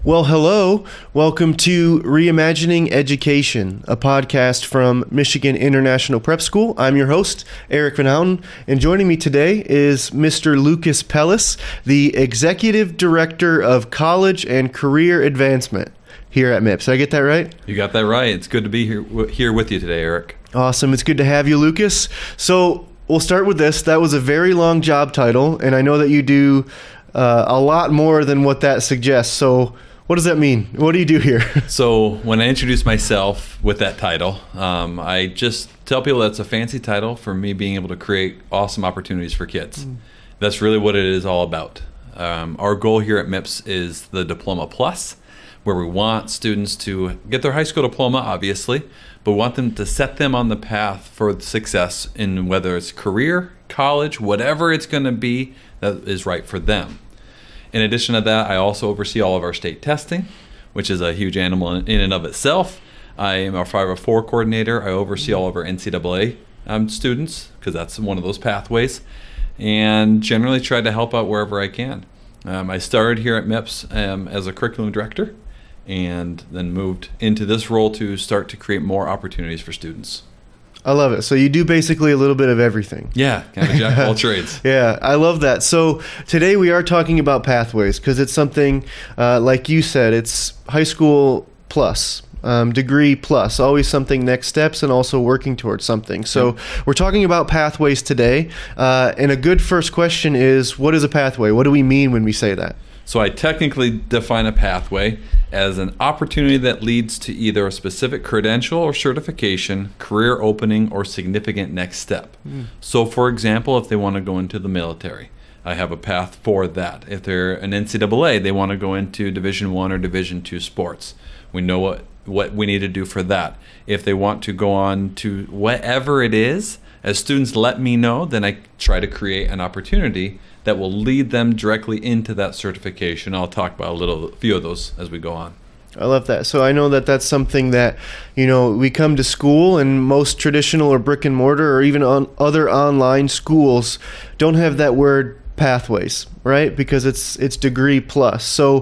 Well, hello. Welcome to Reimagining Education, a podcast from Michigan International Prep School. I'm your host, Eric Van Houten, and joining me today is Mr. Lucas Pellis, the Executive Director of College and Career Advancement here at MIPS. Did I get that right? You got that right. It's good to be here with you today, Eric. Awesome. It's good to have you, Lucas. So we'll start with this. That was a very long job title, and I know that you do a lot more than what that suggests. So what does that mean? What do you do here? So when I introduce myself with that title, I just tell people that's a fancy title for me being able to create awesome opportunities for kids. That's really what it is all about. Our goal here at MIPS is the Diploma Plus, where we want students to get their high school diploma, obviously, but we want them to set them on the path for success in whether it's career, college, whatever it's going to be that is right for them. In addition to that, I also oversee all of our state testing, which is a huge animal in and of itself. I am our 504 coordinator. I oversee all of our NCAA students, because that's one of those pathways, and generally try to help out wherever I can. I started here at MIPS as a curriculum director, and then moved into this role to start to create more opportunities for students. I love it. So you do basically a little bit of everything. Yeah, kind of jack of all trades. Yeah, I love that. So today we are talking about pathways because it's something, like you said, it's high school plus, degree plus, always something next steps and also working towards something. So we're talking about pathways today. And a good first question is, what is a pathway? What do we mean when we say that? So I technically define a pathway as an opportunity that leads to either a specific credential or certification, career opening, or significant next step. So for example, if they want to go into the military, I have a path for that. If they're an NCAA, they want to go into Division I or Division II sports. We know what we need to do for that. If they want to go on to whatever it is, as students let me know, then I try to create an opportunity that will lead them directly into that certification. I'll talk about a few of those as we go on. I love that. So I know that that's something that, we come to school, and most traditional or brick and mortar or even on other online schools don't have that word pathways, right? Because it's degree plus. So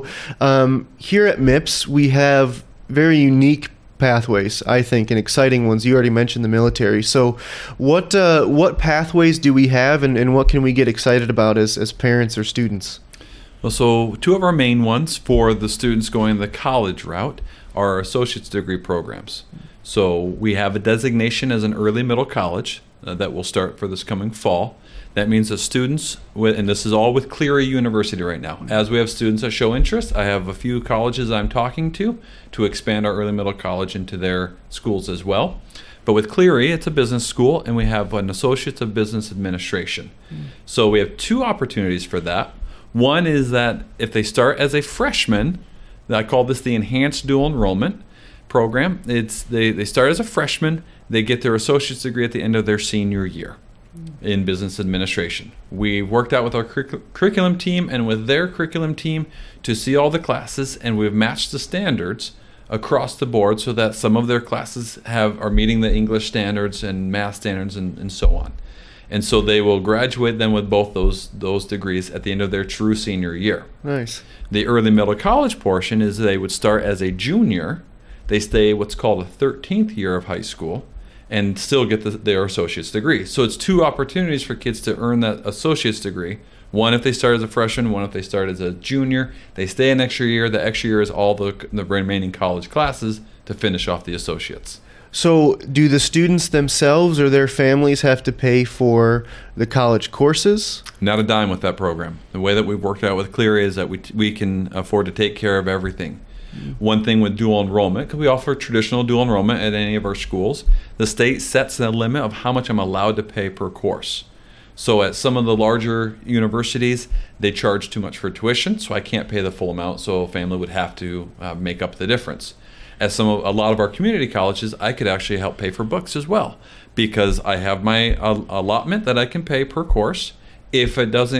here at MIPS, we have very unique pathways, I think, and exciting ones. You already mentioned the military. So what pathways do we have, and what can we get excited about as parents or students? Well, so two of our main ones for the students going the college route are our associate's degree programs. So we have a designation as an early middle college that will start for this coming fall. That means that students, and this is all with Cleary University right now. As we have students that show interest, I have a few colleges I'm talking to expand our early middle college into their schools as well. But with Cleary, it's a business school, and we have an Associates of Business Administration. So we have two opportunities for that. One is that if they start as a freshman, I call this the Enhanced Dual Enrollment Program. They start as a freshman, they get their associate's degree at the end of their senior year in business administration. We worked out with our curriculum team and with their curriculum team to see all the classes, and we've matched the standards across the board so that some of their classes are meeting the English standards and math standards and so on. And so they will graduate then with both those degrees at the end of their true senior year. Nice. The early middle college portion is they would start as a junior. They stay what's called a 13th year of high school and still get their associate's degree. So it's two opportunities for kids to earn that associate's degree. One if they start as a freshman, one if they start as a junior. They stay an extra year. The extra year is all the remaining college classes to finish off the associates. So do the students themselves or their families have to pay for the college courses? Not a dime with that program. The way that we've worked out with Cleary is that we can afford to take care of everything. One thing with dual enrollment, because we offer traditional dual enrollment at any of our schools, the state sets the limit of how much I'm allowed to pay per course. So at some of the larger universities, they charge too much for tuition, so I can't pay the full amount, so a family would have to make up the difference. At a lot of our community colleges, I could actually help pay for books as well, because I have my allotment that I can pay per course. If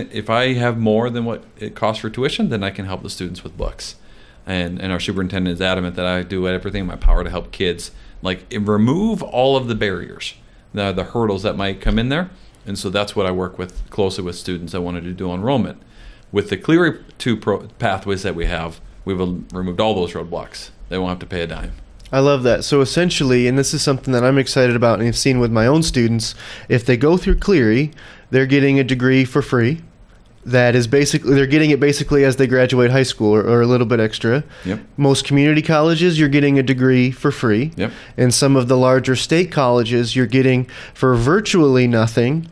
I have more than what it costs for tuition, then I can help the students with books. And our superintendent is adamant that I do everything in my power to help kids, remove all of the barriers, the hurdles that might come in there. And so that's what I work closely with students that want to do dual enrollment. With the Cleary two pathways that we have, we've removed all those roadblocks. They won't have to pay a dime. I love that. So essentially, and this is something that I'm excited about and I've seen with my own students, if they go through Cleary, they're getting a degree for free. That is basically, they're getting it basically as they graduate high school or a little bit extra. Yep. Most community colleges, you're getting a degree for free. Yep. And some of the larger state colleges, you're getting for virtually nothing,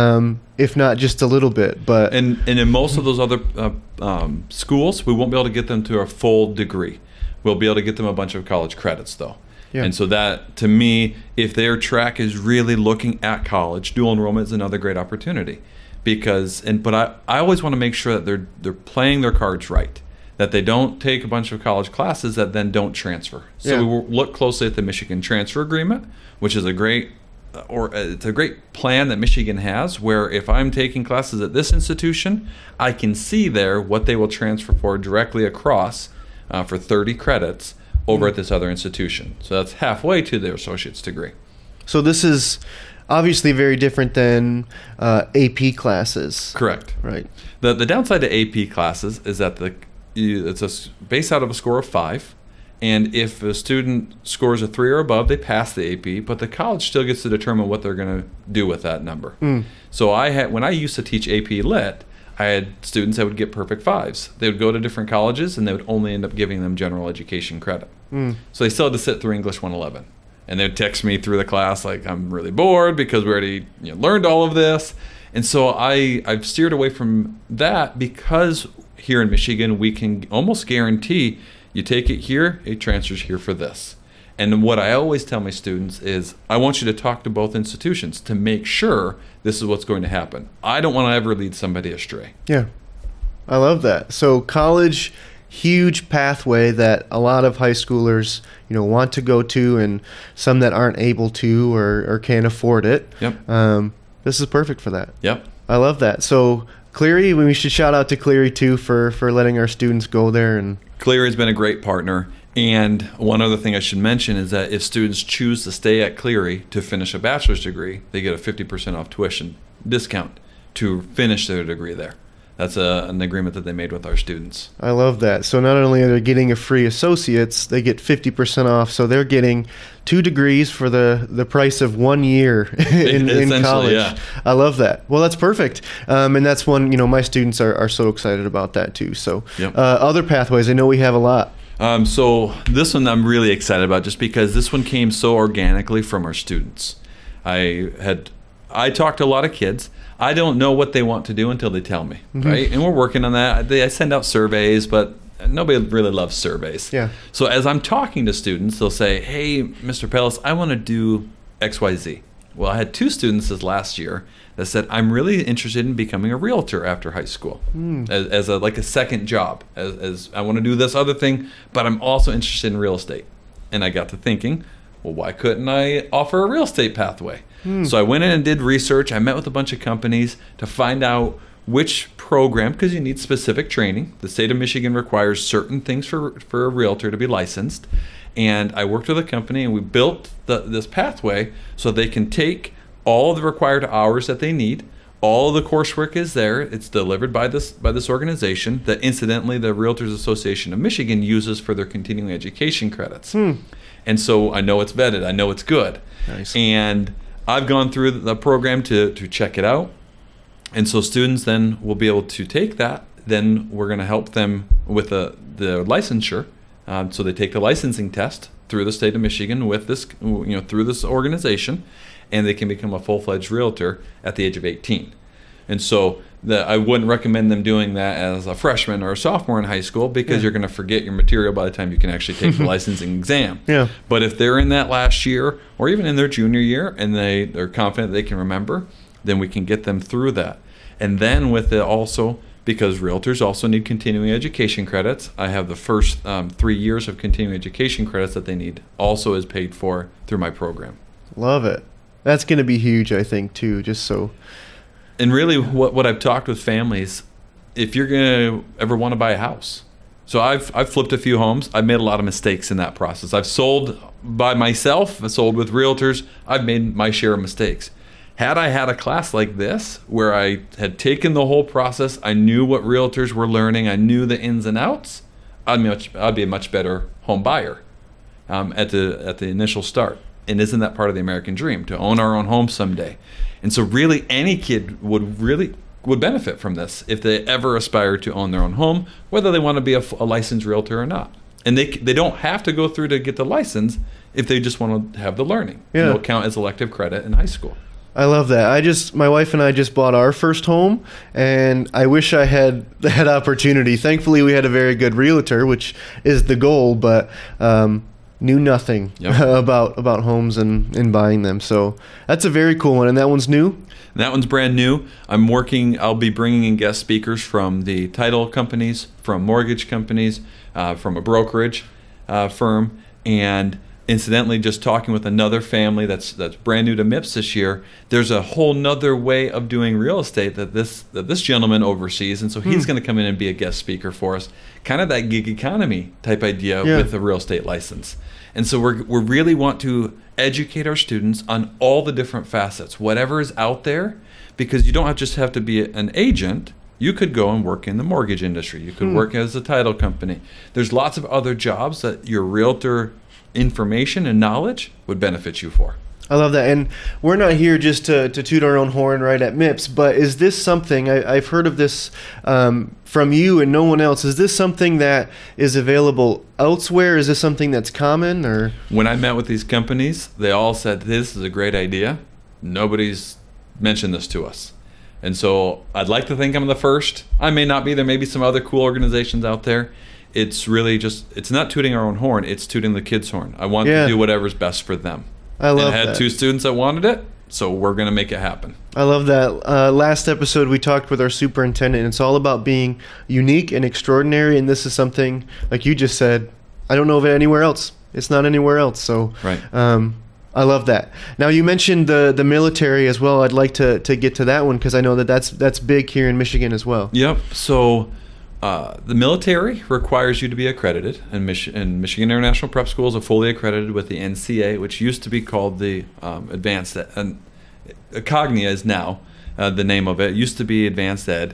if not just a little bit. But and in most of those other schools, we won't be able to get them to a full degree. We'll be able to get them a bunch of college credits, though. Yeah. And so that, to me, if their track is really looking at college, dual enrollment is another great opportunity. But I always want to make sure that they're playing their cards right, that they don't take a bunch of college classes that then don't transfer. So Yeah. we will look closely at the Michigan Transfer Agreement, which is it's a great plan that Michigan has, where if I'm taking classes at this institution, I can see there what they will transfer for directly across for 30 credits over at this other institution. So that's halfway to their associate's degree. so this is obviously very different than AP classes. Correct. Right. The downside to AP classes is that it's based out of a score of 5, and if a student scores a 3 or above, they pass the AP, but the college still gets to determine what they're going to do with that number. So when I used to teach AP Lit, I had students that would get perfect 5s. They would go to different colleges, and they would only end up giving them general education credit. So they still had to sit through English 111. And they'd text me through the class like, I'm really bored because we already learned all of this. And so I've steered away from that because here in Michigan, we can almost guarantee you take it here, it transfers here for this. And what I always tell my students is, I want you to talk to both institutions to make sure this is what's going to happen. I don't want to ever lead somebody astray. Yeah. I love that. So college, huge pathway that a lot of high schoolers, want to go to, and some that aren't able to or can't afford it. Yep. This is perfect for that. Yep. I love that. So Cleary, we should shout out to Cleary too for letting our students go there. And Cleary has been a great partner. And one other thing I should mention is that if students choose to stay at Cleary to finish a bachelor's degree, they get a 50% off tuition discount to finish their degree there. That's an agreement that they made with our students. I love that. So not only are they getting a free associate's, they get 50% off. So they're getting 2 degrees for the price of 1 year in college. Yeah. I love that. Well, that's perfect. And that's one, my students are so excited about that too. So Yep. Other pathways, I know we have a lot. So this one I'm really excited about just because this one came so organically from our students. I talked to a lot of kids. I don't know what they want to do until they tell me, right? And we're working on that. I send out surveys, but nobody really loves surveys. Yeah. So as I'm talking to students, they'll say, hey, Mr. Pellis, I want to do XYZ. Well, I had 2 students this last year that said, I'm really interested in becoming a realtor after high school as a second job. As I want to do this other thing, but I'm also interested in real estate. And I got to thinking, well, why couldn't I offer a real estate pathway? So I went in and did research. I met with a bunch of companies to find out which program, because you need specific training. The state of Michigan requires certain things for a realtor to be licensed. And I worked with a company, and we built this pathway so they can take all the required hours that they need. All the coursework is there. It's delivered by this organization that, incidentally, the Realtors Association of Michigan uses for their continuing education credits. And so I know it's vetted. I know it's good. Nice. And I've gone through the program to check it out. And so students then will be able to take that. Then we're going to help them with the licensure. So they take the licensing test through the state of Michigan with this, through this organization, and they can become a full-fledged realtor at the age of 18. And so I wouldn't recommend them doing that as a freshman or a sophomore in high school, because you're going to forget your material by the time you can actually take the licensing exam. Yeah. But if they're in that last year or even in their junior year and they're confident they can remember, then we can get them through that. And then with it also, because realtors also need continuing education credits, I have the first 3 years of continuing education credits that they need also is paid for through my program. Love it. That's going to be huge, I think, too, just so. And really what I've talked with families, if you're going to ever want to buy a house. So I've flipped a few homes. I've made a lot of mistakes in that process. I've sold by myself. I've sold with realtors. I've made my share of mistakes. Had I had a class like this where I had taken the whole process, I knew what realtors were learning, I knew the ins and outs, I'd be a much better home buyer at the initial start. And isn't that part of the American dream, to own our own home someday? And so really any kid would benefit from this if they ever aspire to own their own home, whether they want to be a licensed realtor or not. And they don't have to go through to get the license if they just want to have the learning. Yeah. It'll count as elective credit in high school. I love that. My wife and I just bought our first home, and I wish I had that opportunity. Thankfully, we had a very good realtor, which is the goal, but knew nothing about homes and buying them. So that's a very cool one, and that one's new? That one's brand new. I'll be bringing in guest speakers from the title companies, from mortgage companies, from a brokerage firm, and incidentally, just talking with another family that's brand new to MIPS this year. There's a whole nother way of doing real estate that this gentleman oversees, and so he's going to come in and be a guest speaker for us. Kind of that gig economy type idea with a real estate license. And so we really want to educate our students on all the different facets, whatever is out there, because you don't just have to be an agent. You could go and work in the mortgage industry. You could work as a title company. There's lots of other jobs that your realtor information and knowledge would benefit you for. I love that. And we're not here just to toot our own horn right at MIPS, but is this something, I've heard of this from you and no one else, is this something that is available elsewhere? Is this something that's common? Or when I met with these companies, they all said, this is a great idea. Nobody's mentioned this to us. And so I'd like to think I'm the first. I may not be. There may be some other cool organizations out there. It's really it's not tooting our own horn, it's tooting the kids' horn. I want to do whatever's best for them. I love that. I had 2 students that wanted it, so we're going to make it happen. I love that. Last episode, we talked with our superintendent, and it's all about being unique and extraordinary, and this is something, like you just said, I don't know of it anywhere else. It's not anywhere else, so right. I love that. Now, you mentioned the military as well. I'd like to get to that one because I know that's big here in Michigan as well. Yep. So the military requires you to be accredited, and Michigan International Prep Schools are fully accredited with the NCA, which used to be called the Advanced Ed, and Cognia is now the name of it. It used to be Advanced Ed,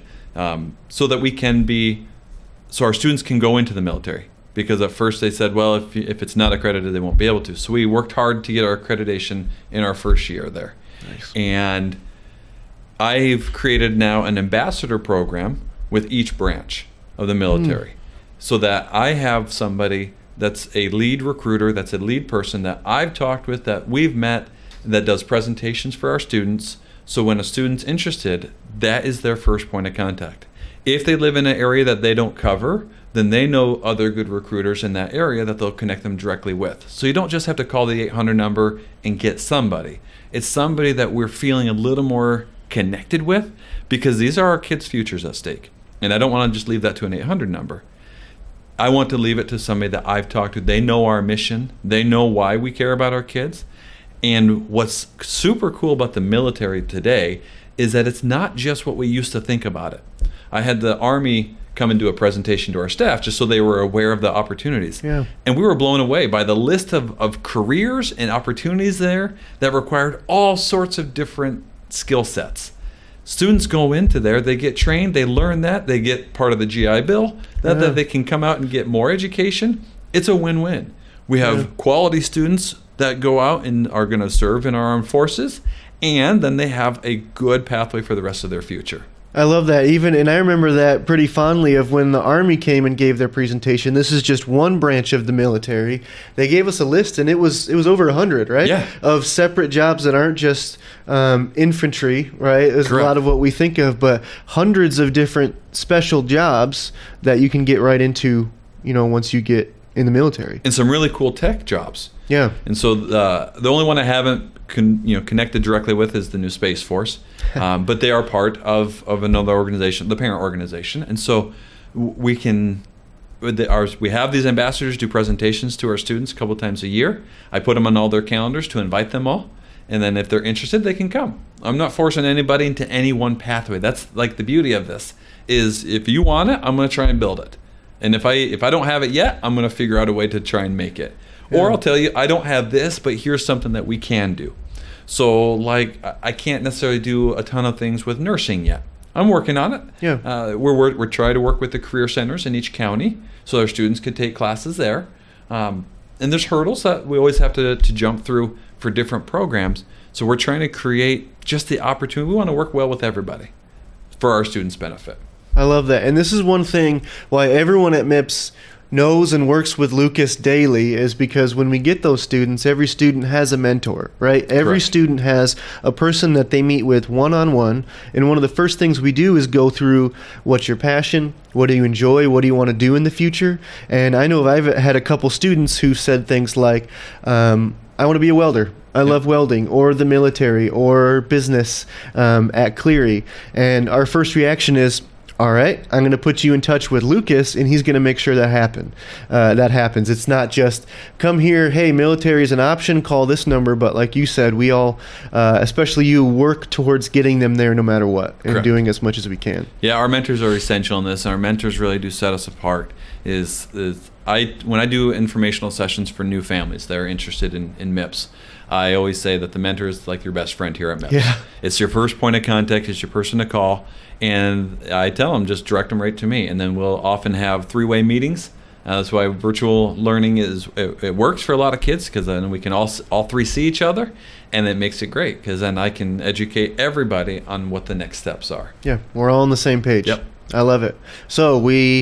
so that so our students can go into the military. Because at first they said, well, if it's not accredited, they won't be able to. So we worked hard to get our accreditation in our first year there. Nice. And I've created now an ambassador program with each branch of the military, so that I have somebody that's a lead recruiter, that's a lead person that I've talked with, that we've met, that does presentations for our students. So when a student's interested, that is their first point of contact. If they live in an area that they don't cover, then they know other good recruiters in that area that they'll connect them directly with. So you don't just have to call the 800 number and get somebody. It's somebody that we're feeling a little more connected with, because these are our kids' futures at stake. And I don't want to just leave that to an 800 number. I want to leave it to somebody that I've talked to. They know our mission. They know why we care about our kids. And what's super cool about the military today is that it's not just what we used to think about it. I had the Army come and do a presentation to our staff just so they were aware of the opportunities. Yeah. And we were blown away by the list of careers and opportunities there that required all sorts of different skill sets. Students go into there, they get trained, they learn that, they get part of the GI Bill, that they can come out and get more education. It's a win-win. We have quality students that go out and are going to serve in our armed forces, and then they have a good pathway for the rest of their future. I love that. And I remember that pretty fondly of when the Army came and gave their presentation. This is just one branch of the military. They gave us a list, and it was over 100, right? Yeah. Of separate jobs that aren't just infantry, right? There's Correct. a lot of what we think of, but hundreds of different special jobs that you can get right into, once you get in the military. And some really cool tech jobs. Yeah. And so the only one I haven't connected directly with is the new Space Force, but they are part of another organization, the parent organization. And so we have these ambassadors do presentations to our students a couple times a year. I put them on all their calendars to invite them all. And then if they're interested, they can come. I'm not forcing anybody into any one pathway. That's like the beauty of this, is if you want it, I'm going to try and build it. And if I don't have it yet, I'm going to figure out a way to try and make it. Yeah. Or I'll tell you, I don't have this, but here's something that we can do. So like, I can't necessarily do a ton of things with nursing yet. I'm working on it. Yeah. We're trying to work with the career centers in each county so our students could take classes there. And there's hurdles that we always have to jump through for different programs. So we're trying to create just the opportunity. We want to work well with everybody for our students' benefit. I love that. And this is one thing why everyone at MIPS knows and works with Lucas daily, is because when we get those students, every student has a mentor, right? Every Correct. student has a person that they meet with one-on-one. And one of the first things we do is go through what's your passion, what do you enjoy, what do you want to do in the future. And I know I've had a couple students who said things like, I want to be a welder. I love welding, or the military, or business at Cleary. And our first reaction is, all right, I'm going to put you in touch with Lucas, and he's going to make sure that happens. It's not just come here, hey, military is an option, call this number. But like you said, we all, especially you, work towards getting them there no matter what, and Correct. doing as much as we can. Yeah, our mentors are essential in this, and our mentors really do set us apart. When I do informational sessions for new families that are interested in MIPS, I always say that the mentor is like your best friend here at MIPS. Yeah. It's your first point of contact. It's your person to call. And I tell them, just direct them right to me. And then we'll often have three-way meetings. That's why virtual learning it works for a lot of kids, because then we can all three see each other, and it makes it great, because then I can educate everybody on what the next steps are. Yeah, we're all on the same page. Yep. I love it. So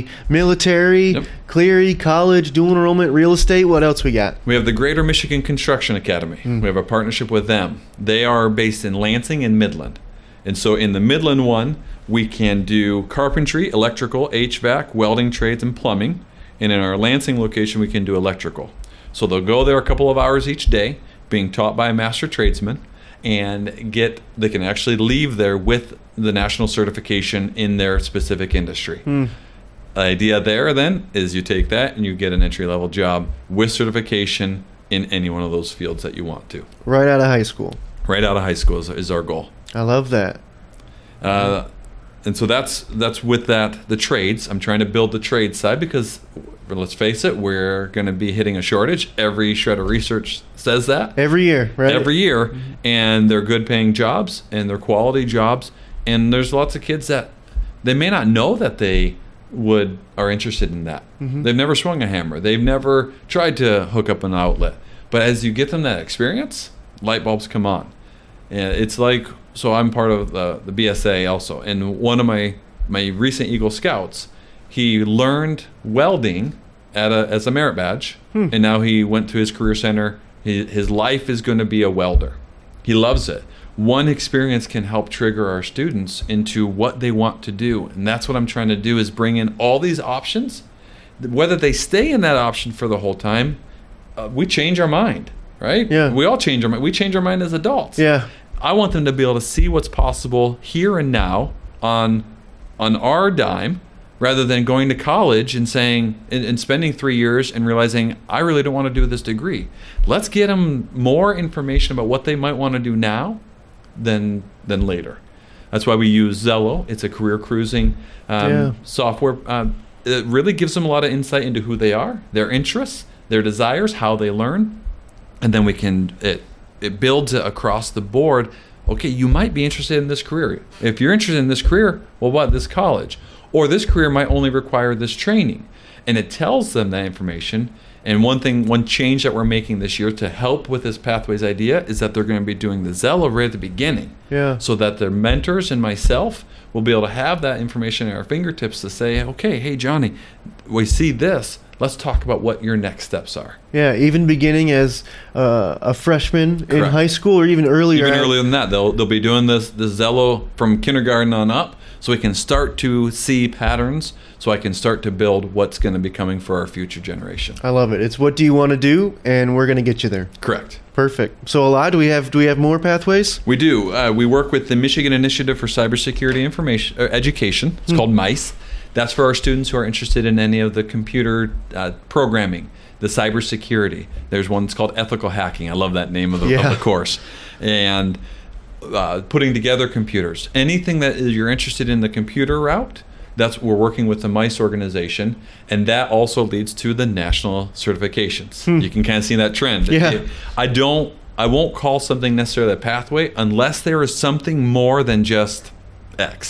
military, Yep. Cleary, college, dual enrollment, real estate. What else we got? We have the Greater Michigan Construction Academy. We have a partnership with them. They are based in Lansing and Midland. And so in the Midland one, we can do carpentry, electrical, HVAC, welding trades, and plumbing. And in our Lansing location, we can do electrical. So they'll go there a couple of hours each day, being taught by a master tradesman, and they can actually leave there with the national certification in their specific industry. The idea there then is you take that and you get an entry-level job with certification in any one of those fields that you want to. Right out of high school. Right out of high school is our goal. I love that. And so that's with that, the trades. I'm trying to build the trade side because, let's face it, we're going to be hitting a shortage. Every shred of research says that. Every year, right? Every year. And they're good paying jobs, and they're quality jobs. And there's lots of kids that they may not know that they are interested in that. They've never swung a hammer. They've never tried to hook up an outlet. But as you get them that experience, light bulbs come on. And it's like, so I'm part of the BSA also. And one of my recent Eagle Scouts, he learned welding as a merit badge. And now he went to his career center. His life is going to be a welder. He loves it. One experience can help trigger our students into what they want to do. And that's what I'm trying to do, is bring in all these options. Whether they stay in that option for the whole time, we change our mind, right? Yeah. We all change our mind. We change our mind as adults. Yeah. I want them to be able to see what's possible here and now on our dime, rather than going to college and saying and spending 3 years and realizing I really don't want to do this degree. Let's get them more information about what they might want to do now than later. That's why we use Zello. It's a career cruising software. It really gives them a lot of insight into who they are, their interests, their desires, how they learn, and then it builds it across the board. Okay, you might be interested in this career. If you're interested in this career, well, what about this college? Or this career might only require this training. And it tells them that information. And one change that we're making this year to help with this Pathways idea is that they're going to be doing the Zello right at the beginning. Yeah. So that their mentors and myself will be able to have that information at our fingertips to say, okay, hey, Johnny, we see this. Let's talk about what your next steps are. Yeah, even beginning as a freshman in Correct. high school, or even earlier. Even earlier than that, they'll be doing this Zello from kindergarten on up, so we can start to see patterns, so I can start to build what's going to be coming for our future generation. I love it. It's what do you want to do, and we're going to get you there. Correct. Perfect. So, Alaa, do we have more pathways? We do. We work with the Michigan Initiative for Cybersecurity Education. It's called MICE. That's for our students who are interested in any of the computer programming, the cybersecurity. There's one that's called ethical hacking. I love that name of the course. And putting together computers. Anything that you're interested in the computer route, we're working with the MICE organization, and that also leads to the national certifications. You can kind of see that trend. Yeah. I won't call something necessarily a pathway unless there is something more than just X.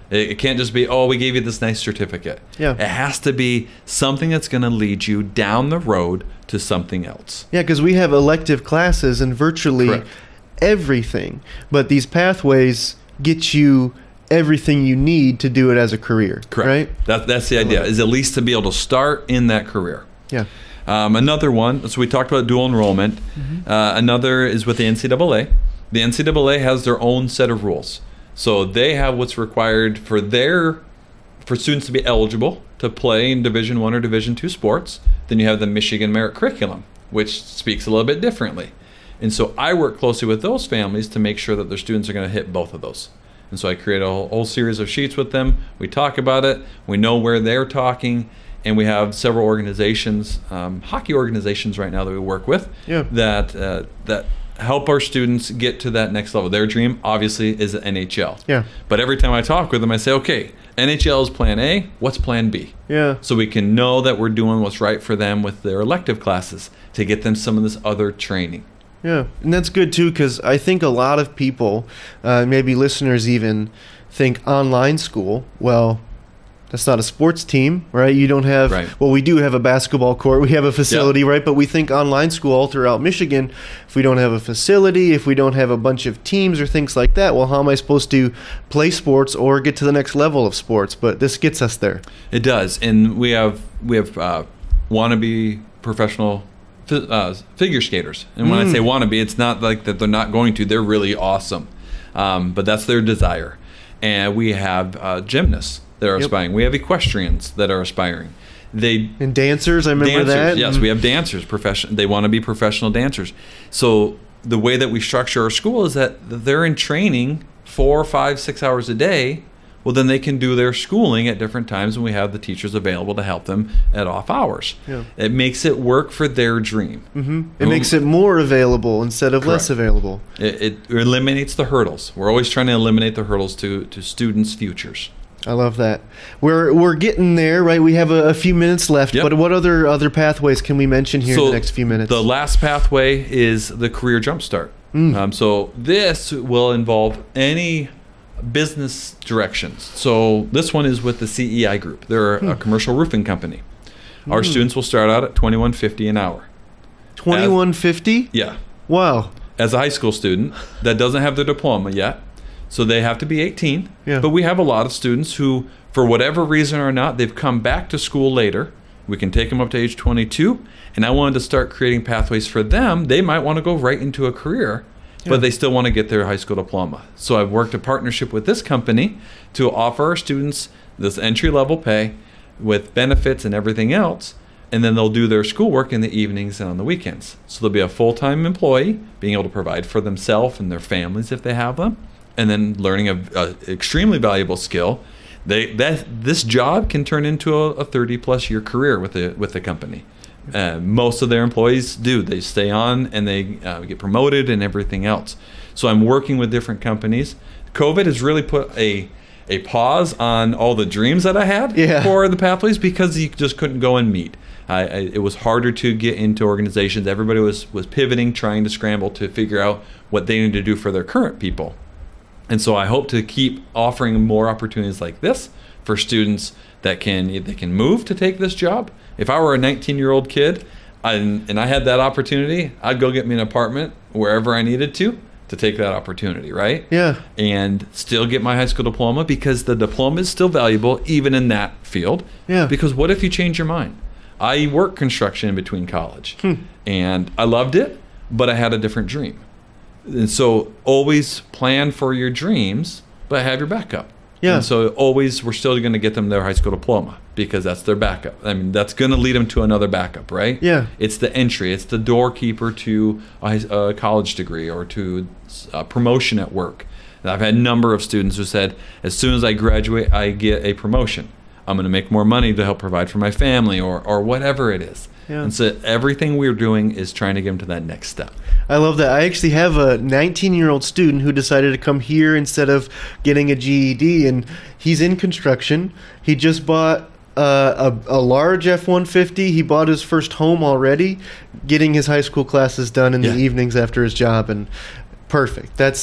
It can't just be, oh, we gave you this nice certificate. Yeah. It has to be something that's going to lead you down the road to something else. Yeah, because we have elective classes and virtually Correct. everything, but these pathways get you everything you need to do it as a career. Correct. Right? That's the idea, is at least to be able to start in that career. Yeah. Another one, so we talked about dual enrollment. Another is with the NCAA. The NCAA has their own set of rules. So they have what's required for students to be eligible to play in Division I or Division II sports. Then you have the Michigan Merit Curriculum, which speaks a little bit differently. And so I work closely with those families to make sure that their students are going to hit both of those. And so I create a whole series of sheets with them. We talk about it. We know where they're talking. And we have several organizations, hockey organizations right now that we work with, that help our students get to that next level. Their dream, obviously, is the NHL. Yeah. But every time I talk with them, I say, okay, NHL is plan A. What's plan B? Yeah. So we can know that we're doing what's right for them with their elective classes to get them some of this other training. Yeah, and that's good too, because I think a lot of people, maybe listeners even, think online school. Well, that's not a sports team, right? You don't have, Right. well, we do have a basketball court, we have a facility, right? But we think online school all throughout Michigan. If we don't have a facility, if we don't have a bunch of teams or things like that, well, how am I supposed to play sports or get to the next level of sports? But this gets us there. It does, and we have wannabe professional figure skaters. And when I say wannabe, it's not like that they're not going to. They're really awesome, but that's their desire. And we have gymnasts that are aspiring. We have equestrians that are aspiring. And dancers, I remember that. Yes, we have dancers. They want to be professional dancers. So the way that we structure our school is that they're in training 4, 5, 6 hours a day. Well, then they can do their schooling at different times, and we have the teachers available to help them at off hours. Yeah. It makes it work for their dream. It makes it more available instead of less Correct. available. It eliminates the hurdles. We're always trying to eliminate the hurdles to students' futures. I love that. We're getting there, right? We have a few minutes left, Yep. but what other pathways can we mention here in the next few minutes? The last pathway is the Career Jumpstart. So this will involve any business directions. So this one is with the CEI Group. They're a commercial roofing company. Our students will start out at $21.50 an hour. $21.50? Yeah. Wow. As a high school student that doesn't have their diploma yet, so they have to be 18. Yeah. But we have a lot of students who, for whatever reason or not, they've come back to school later. We can take them up to age 22. And I wanted to start creating pathways for them. They might want to go right into a career, but they still want to get their high school diploma. So I've worked a partnership with this company to offer our students this entry-level pay with benefits and everything else, and then they'll do their schoolwork in the evenings and on the weekends. So they'll be a full-time employee, being able to provide for themselves and their families if they have them, and then learning a extremely valuable skill. This job can turn into a 30-plus year career with the company. Most of their employees do. They stay on and they get promoted and everything else. So I'm working with different companies. COVID has really put a pause on all the dreams that I had for the pathways because you just couldn't go and meet. It was harder to get into organizations. Everybody was pivoting, trying to scramble to figure out what they need to do for their current people. And so I hope to keep offering more opportunities like this for students that they can move to take this job. If I were a 19-year-old kid and I had that opportunity, I'd go get me an apartment wherever I needed to take that opportunity, right? Yeah. And still get my high school diploma because the diploma is still valuable even in that field. Yeah. Because what if you change your mind? I worked construction in between college and I loved it, but I had a different dream. And so always plan for your dreams, but have your backup. Yeah. And so always we're still going to get them their high school diploma because that's their backup. I mean, that's going to lead them to another backup, right? Yeah. It's the entry. It's the doorkeeper to a college degree or to a promotion at work. And I've had a number of students who said, as soon as I graduate, I get a promotion. I'm going to make more money to help provide for my family or whatever it is. Yeah. And so everything we're doing is trying to get them to that next step. I love that. I actually have a 19-year-old student who decided to come here instead of getting a GED, and he's in construction. He just bought a large F-150. He bought his first home already, getting his high school classes done in the evenings after his job, and perfect. That's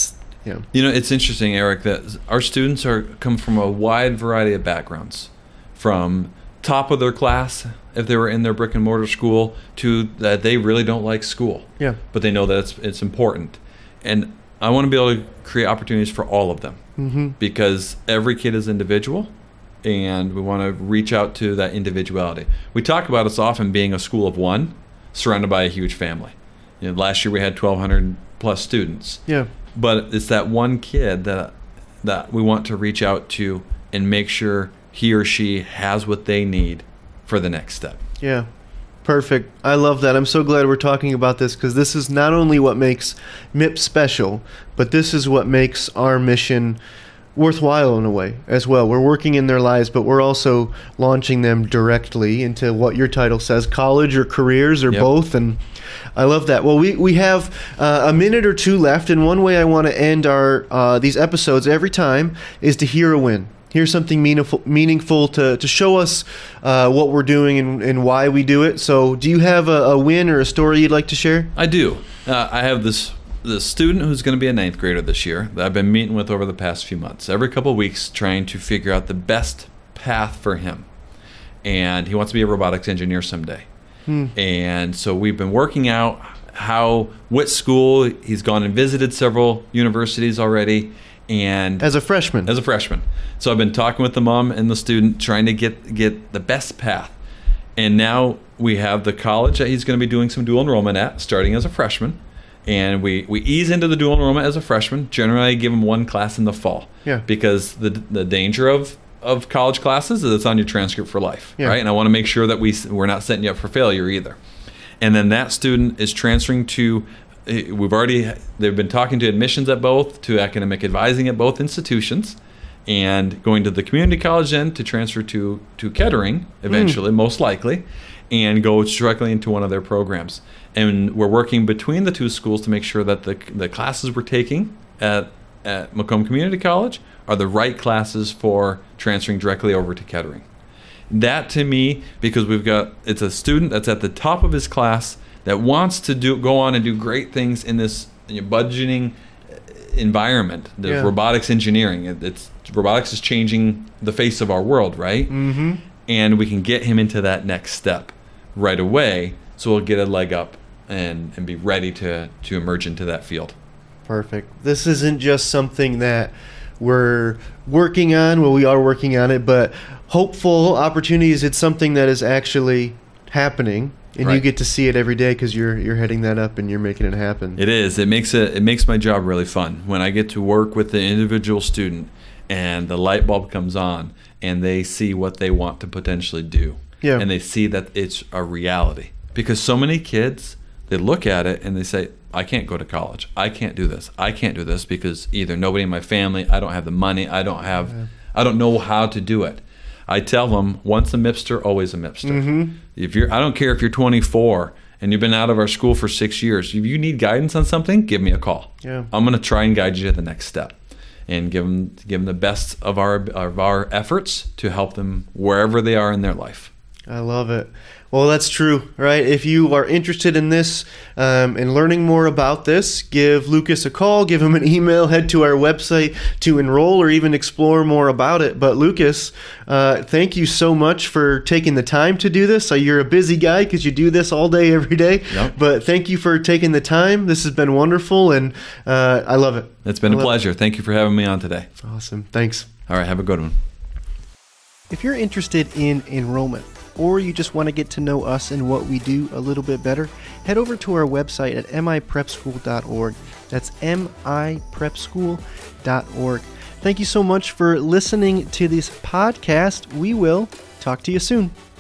Yeah. It's interesting, Eric, that our students come from a wide variety of backgrounds, from top of their class if they were in their brick and mortar school to that they really don't like school. Yeah. But they know that it's important. And I want to be able to create opportunities for all of them because every kid is individual, and we want to reach out to that individuality. We talk about us often being a school of one surrounded by a huge family. Last year we had 1,200 plus students. Yeah. But it's that one kid that we want to reach out to and make sure he or she has what they need for the next step. Yeah. Perfect. I love that. I'm so glad we're talking about this, because this is not only what makes MIP special, but this is what makes our mission worthwhile in a way as well. We're working in their lives, but we're also launching them directly into what your title says, college or careers or both. And I love that. Well, we have a minute or two left, and one way I want to end our these episodes every time is to hear a win. Here's something meaningful to show us what we're doing and why we do it. So do you have a win or a story you'd like to share? I do. I have this student who's going to be a 9th grader this year that I've been meeting with over the past few months, every couple of weeks, trying to figure out the best path for him. And he wants to be a robotics engineer someday. And so we've been working out what school. He's gone and visited several universities already. And as a freshman. So I've been talking with the mom and the student, trying to get the best path. And now we have the college that he's going to be doing some dual enrollment at, starting as a freshman. And we ease into the dual enrollment as a freshman. Generally, I give him one class in the fall. Yeah. Because the danger of college classes is it's on your transcript for life, right? And I want to make sure that we're not setting you up for failure either. And then that student is transferring to, they've been talking to admissions at both, to academic advising at both institutions, and going to the community college then to transfer to Kettering eventually, most likely, and go directly into one of their programs. And we're working between the two schools to make sure that the classes we're taking at Macomb Community College are the right classes for transferring directly over to Kettering. That, to me, because it's a student that's at the top of his class that wants to go on and do great things in this budgeting environment, the robotics engineering. Robotics is changing the face of our world, right? And we can get him into that next step right away, so we'll get a leg up and be ready to emerge into that field. Perfect. This isn't just something that we're working on. Well, we are working on it, but hopeful opportunities. It's something that is actually happening, and you get to see it every day because you're heading that up and you're making it happen. It is. It makes my job really fun when I get to work with the individual student and the light bulb comes on and they see what they want to potentially do. Yeah. And they see that it's a reality. Because so many kids, they look at it and they say, I can't go to college. I can't do this. I can't do this because either nobody in my family, I don't have the money, I don't know how to do it. I tell them, once a MIPster, always a MIPster. I don't care if you're 24 and you've been out of our school for 6 years. If you need guidance on something, give me a call. Yeah. I'm going to try and guide you to the next step and give them the best of our efforts to help them wherever they are in their life. I love it. Well, that's true, right? If you are interested in this and learning more about this, give Lucas a call, give him an email, head to our website to enroll or even explore more about it. But Lucas, thank you so much for taking the time to do this. You're a busy guy because you do this all day, every day. Yep. But thank you for taking the time. This has been wonderful, and I love it. It's been a pleasure. Thank you for having me on today. Awesome. Thanks. All right. Have a good one. If you're interested in enrollment, or you just want to get to know us and what we do a little bit better, head over to our website at miprepschool.org. That's miprepschool.org. Thank you so much for listening to this podcast. We will talk to you soon.